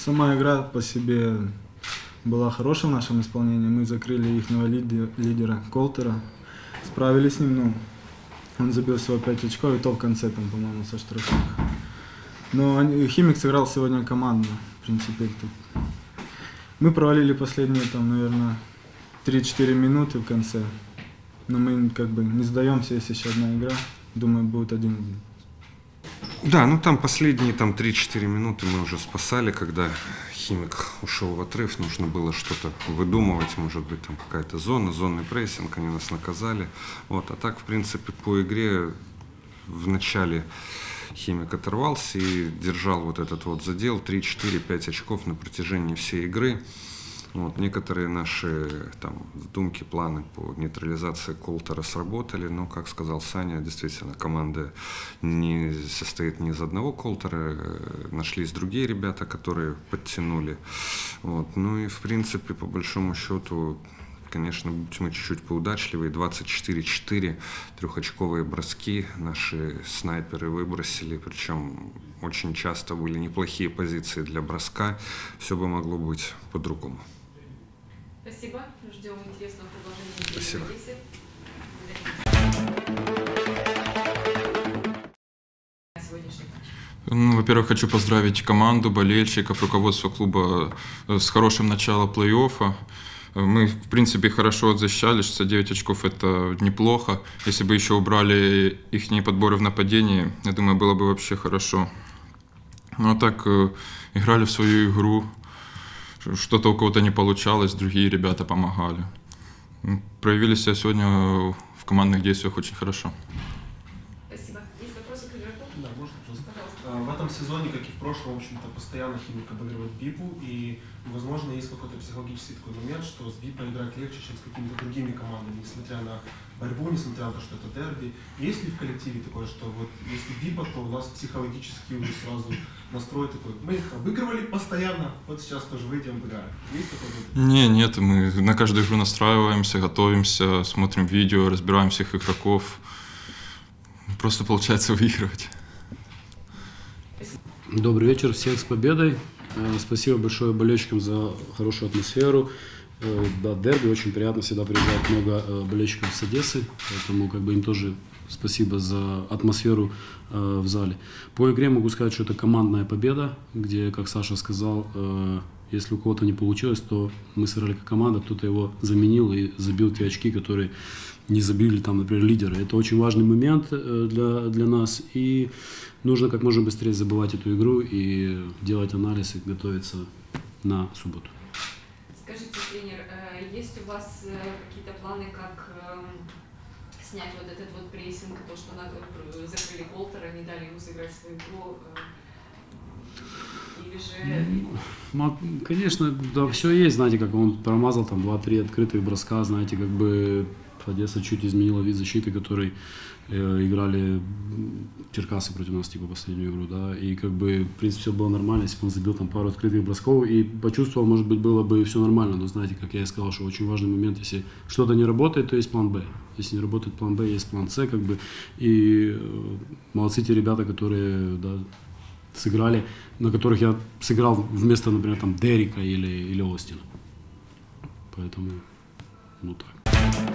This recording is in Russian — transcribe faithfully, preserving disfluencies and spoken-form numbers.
Сама игра по себе была хорошая в нашем исполнении. Мы закрыли их лидера Колтера, справились с ним. Ну, он забил всего пять очков, и то в конце, там, по-моему, со штрафных. Но Химик сыграл сегодня командно, в принципе. Мы провалили последние, там, наверное, три-четыре минуты в конце. Но мы как бы не сдаемся, есть еще одна игра. Думаю, будет один-один. Да, ну там последние там три-четыре минуты мы уже спасали, когда Химик ушел в отрыв, нужно было что-то выдумывать, может быть, там какая-то зона, зонный прессинг, они нас наказали. Вот, а так, в принципе, по игре в начале Химик оторвался и держал вот этот вот задел три-четыре-пять очков на протяжении всей игры. Вот, некоторые наши там вдумки, планы по нейтрализации Колтера сработали, но, как сказал Саня, действительно, команда не состоит не из одного Колтера, нашлись другие ребята, которые подтянули. Вот, ну и, в принципе, по большому счету, конечно, будь мы чуть-чуть поудачливые, двадцать четыре четыре, трехочковые броски наши снайперы выбросили, причем очень часто были неплохие позиции для броска, все бы могло быть по-другому. Спасибо. Ждем интересного продолжения. Спасибо. Ну, во-первых, хочу поздравить команду, болельщиков, руководство клуба с хорошим началом плей-оффа. Мы, в принципе, хорошо защищались, шестьдесят девять очков – это неплохо. Если бы еще убрали их подборы в нападении, я думаю, было бы вообще хорошо. Ну а так, играли в свою игру. Что-то у кого-то не получалось, другие ребята помогали. Проявили себя сегодня в командных действиях очень хорошо. Спасибо. Есть вопросы к игроку? Да, можно, пожалуйста. В этом сезоне, как и в прошлом, в общем-то, постоянно Химик обыгрывает Бипу, и, возможно, есть какой-то психологический такой момент, что с Бипой играть легче, чем с какими-то другими командами, несмотря на борьбу, несмотря на то, что это дерби. Есть ли в коллективе такое, что вот если Бипа, то у нас психологически уже сразу настрой такой, мы их обыгрывали постоянно, вот сейчас тоже выйдем, играем. Есть такое? Не, нет, мы на каждую игру настраиваемся, готовимся, смотрим видео, разбираем всех игроков. Просто получается выигрывать. Добрый вечер, всех с победой. Спасибо большое болельщикам за хорошую атмосферу. Да, дерби, очень приятно, всегда приезжает много болельщиков с Одессы, поэтому как бы им тоже спасибо за атмосферу в зале. По игре могу сказать, что это командная победа, где, как Саша сказал, если у кого-то не получилось, то мы сыграли как команда, кто-то его заменил и забил те очки, которые не забили, там, например, лидеры. Это очень важный момент для, для нас, и нужно как можно быстрее забывать эту игру и делать анализ и готовиться на субботу. Скажите, тренер, есть у вас какие-то планы, как снять вот этот вот прессинг, то, что закрыли Колтера, не дали ему сыграть свою игру? Или же... Конечно, да, все есть, знаете, как он промазал там два-три открытых броска, знаете, как бы Одесса чуть изменила вид защиты, который э, играли Черкасы против нас, типа, последнюю игру, да, и как бы, в принципе, все было нормально, если бы он забил там пару открытых бросков и почувствовал, может быть, было бы все нормально, но, знаете, как я и сказал, что очень важный момент, если что-то не работает, то есть план Б, если не работает план Б, есть план С, как бы, и э, молодцы те ребята, которые, да, сыграли, на которых я сыграл вместо, например, там, Дерека или, или Остина, поэтому, ну так.